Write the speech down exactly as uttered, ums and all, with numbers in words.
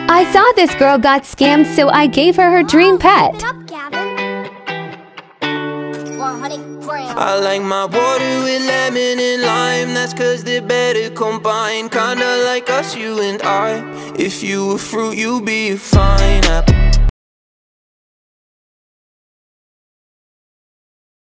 I saw this girl got scammed, so I gave her her dream pet. I like my water with lemon and lime. That's cause they're better combined. Kinda like us, you and I. If you were fruit, you'd be a fine apple.